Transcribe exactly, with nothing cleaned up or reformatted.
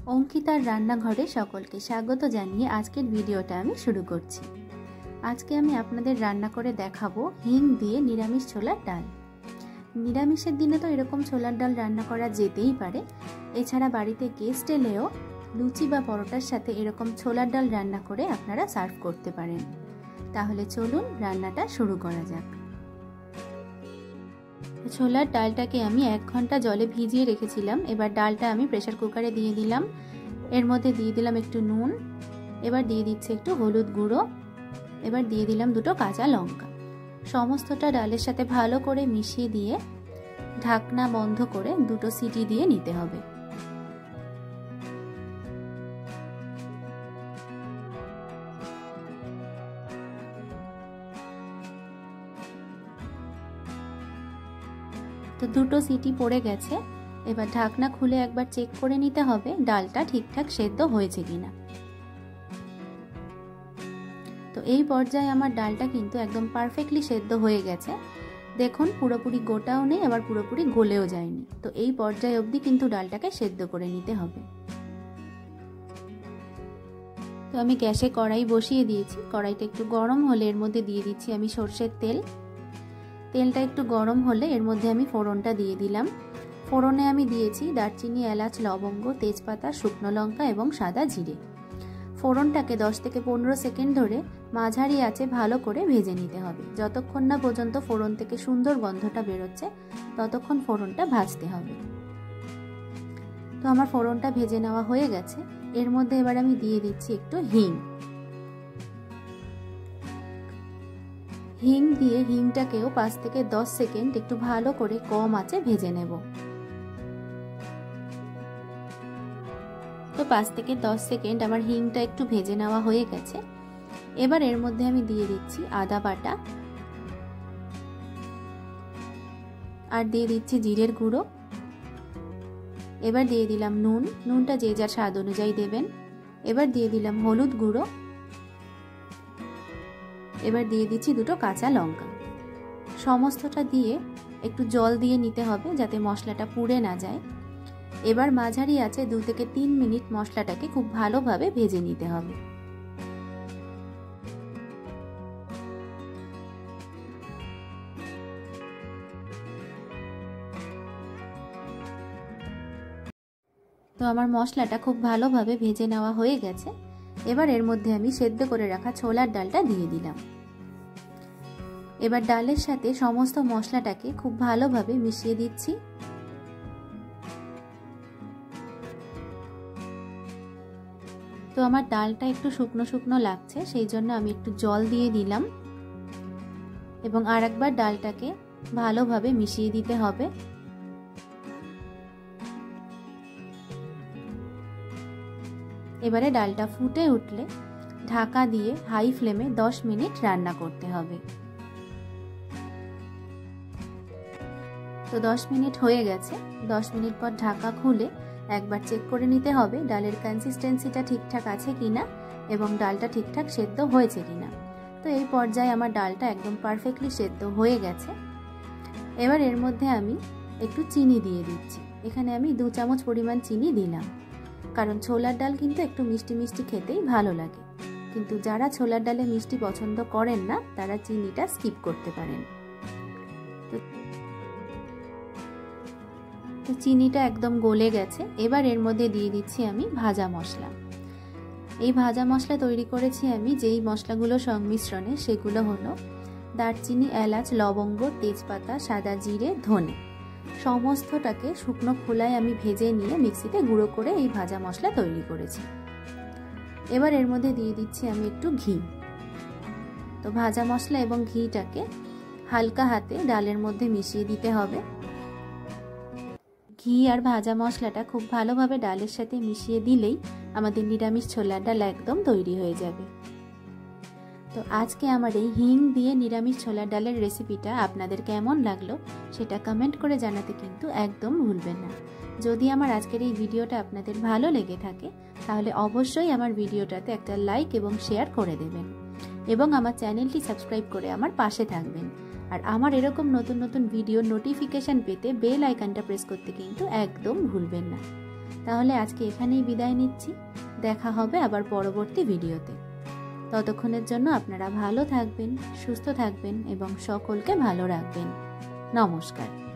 অঙ্কিতার রান্নাঘরে সকলকে স্বাগত জানিয়ে আজকের ভিডিওটা আমি শুরু করছি। আজকে আমি আপনাদের রান্না করে দেখাবো হিং দিয়ে নিরামিষ ছোলার ডাল। নিরামিষের দিনে তো এরকম ছোলার ডাল রান্না করা যেতেই পারে, এছাড়া বাড়িতে গেস্ট এলেও লুচি বা পরোটার সাথে এরকম ছোলার ডাল রান্না করে আপনারা সার্ভ করতে পারেন। তাহলে চলুন রান্নাটা শুরু করা যাক। ছোলার ডালটাকে আমি এক ঘন্টা জলে ভিজিয়ে রেখেছিলাম। এবার ডালটা আমি প্রেসার কুকারে দিয়ে দিলাম। এর মধ্যে দিয়ে দিলাম একটু নুন, এবার দিয়ে দিচ্ছে একটু হলুদ গুঁড়ো, এবার দিয়ে দিলাম দুটো কাঁচা লঙ্কা। সমস্তটা ডালের সাথে ভালো করে মিশিয়ে দিয়ে ঢাকনা বন্ধ করে দুটো সিটি দিয়ে নিতে হবে। তো দুটো সিটি পড়ে গেছে। এবার ঢাকনা খুলে একবার চেক করে নিতে হবে ডালটা ঠিকঠাক সেদ্ধ হয়েছে কিনা। তো এই পর্যায়ে আমার ডালটা কিন্তু একদম পারফেক্টলি সেদ্ধ হয়ে গেছে। দেখুন পুরোপুরি গোটাও নেই, আবার পুরোপুরি গলেও যায়নি। তো এই পর্যায়ে অবধি কিন্তু ডালটাকে সেদ্ধ করে নিতে হবে। তো আমি গ্যাসে কড়াই বসিয়ে দিয়েছি। কড়াইটা একটু গরম হলে এর মধ্যে দিয়ে দিচ্ছি আমি সর্ষের তেল। তেলটা একটু গরম হলে এর মধ্যে আমি ফোড়নটা দিয়ে দিলাম। ফোড়নে আমি দিয়েছি দারচিনি, এলাচ, লবঙ্গ, তেজপাতা, শুকনো লঙ্কা এবং সাদা জিরে। ফোড়নটাকে দশ থেকে পনেরো সেকেন্ড ধরে মাঝারি আঁচে ভালো করে ভেজে নিতে হবে। যতক্ষণ না পর্যন্ত ফোড়ন থেকে সুন্দর গন্ধটা বেরোচ্ছে ততক্ষণ ফোড়নটা ভাজতে হবে। তো আমার ফোড়নটা ভেজে নেওয়া হয়ে গেছে। এর মধ্যে এবার আমি দিয়ে দিচ্ছি একটু হিং। হিং দিয়ে হিংটাকেও পাঁচ থেকে দশ সেকেন্ড একটু ভালো করে কম আঁচে ভেজে নেব। তো পাঁচ থেকে দশ সেকেন্ড আমার হিংটা একটু ভেজে নেওয়া হয়ে গেছে। এবার এর মধ্যে আমি দিয়ে দিচ্ছি আদা বাটা, আর দিয়ে দিচ্ছি জিরের গুঁড়ো। এবার দিয়ে দিলাম নুন, নুনটা যে যার স্বাদ অনুযায়ী দেবেন। এবার দিয়ে দিলাম হলুদ গুঁড়ো। এবার দিয়ে দিচ্ছি দুটো কাঁচা লঙ্কা। সমস্তটা দিয়ে একটু জল দিয়ে নিতে হবে যাতে মশলাটা পুড়ে না যায়। এবার মাঝারি আঁচে দু থেকে তিন মিনিট মশলাটাকে খুব ভালোভাবে ভেজে নিতে হবে। তো আমার মশলাটা খুব ভালোভাবে ভেজে নেওয়া হয়ে গেছে। এবার এর মধ্যে আমি সেদ্ধ করে রাখা ছোলার ডালটা দিয়ে দিলাম। এবার ডালের সাথে সমস্ত মশলাটাকে খুব ভালোভাবে মিশিয়ে দিচ্ছি। তো আমার ডালটা একটু শুকনো শুকনো লাগছে, সেই জন্য আমি একটু জল দিয়ে দিলাম এবং আরেকবার ডালটাকে ভালোভাবে মিশিয়ে দিতে হবে। এবারে ডালটা ফুটে উঠলে ঢাকা দিয়ে হাই ফ্লেমে দশ মিনিট রান্না করতে হবে। তো দশ মিনিট হয়ে গেছে। দশ মিনিট পর ঢাকা খুলে একবার চেক করে নিতে হবে ডালের কনসিস্টেন্সিটা ঠিকঠাক আছে কিনা এবং ডালটা ঠিকঠাক সেদ্ধ হয়েছে কিনা। তো এই পর্যায়ে আমার ডালটা একদম পারফেক্টলি সেদ্ধ হয়ে গেছে। এবার এর মধ্যে আমি একটু চিনি দিয়ে দিচ্ছি। এখানে আমি দু চামচ পরিমাণ চিনি দিলাম, কারণ ছোলার ডাল কিন্তু একটু মিষ্টি মিষ্টি খেতেই ভালো লাগে। কিন্তু যারা ছোলার ডালে মিষ্টি পছন্দ করেন না তারা চিনিটা স্কিপ করতে পারেন। তো চিনিটা একদম গলে গেছে। এবার এর মধ্যে দিয়ে দিচ্ছি আমি ভাজা মশলা। এই ভাজা মশলা তৈরি করেছি আমি যেই মশলাগুলো সংমিশ্রণে, সেগুলো হলো দারচিনি, এলাচ, লবঙ্গ, তেজপাতা, সাদা জিরে, ধনে। সমস্তটাকে শুকনো খোলায় আমি ভেজে নিয়ে মিক্সিতে গুঁড়ো করে এই ভাজা মশলা তৈরি করেছি। এবার এর মধ্যে দিয়ে দিচ্ছি আমি একটু ঘি। তো ভাজা মশলা এবং ঘিটাকে হালকা হাতে ডালের মধ্যে মিশিয়ে দিতে হবে। ঘি আর ভাজা মশলাটা খুব ভালোভাবে ডালের সাথে মিশিয়ে দিলেই আমাদের নিরামিষ ছোলার ডাল একদম তৈরি হয়ে যাবে। তো আজকে আমার এই হিং দিয়ে নিরামিষ ছোলার ডালের রেসিপিটা আপনাদের কেমন লাগলো সেটা কমেন্ট করে জানাতে কিন্তু একদম ভুলবেন না। যদি আমার আজকের এই ভিডিওটা আপনাদের ভালো লেগে থাকে তাহলে অবশ্যই আমার ভিডিওটাতে একটা লাইক এবং শেয়ার করে দেবেন এবং আমার চ্যানেলটি সাবস্ক্রাইব করে আমার পাশে থাকবেন। আর আমার এরকম নতুন নতুন ভিডিও নোটিফিকেশান পেতে বেল আইকনটা প্রেস করতে কিন্তু একদম ভুলবেন না। তাহলে আজকে এখানেই বিদায় নিচ্ছি। দেখা হবে আবার পরবর্তী ভিডিওতে। ততক্ষণের জন্য আপনারা ভালো থাকবেন, সুস্থ থাকবেন এবং সকলকে ভালো রাখবেন। নমস্কার।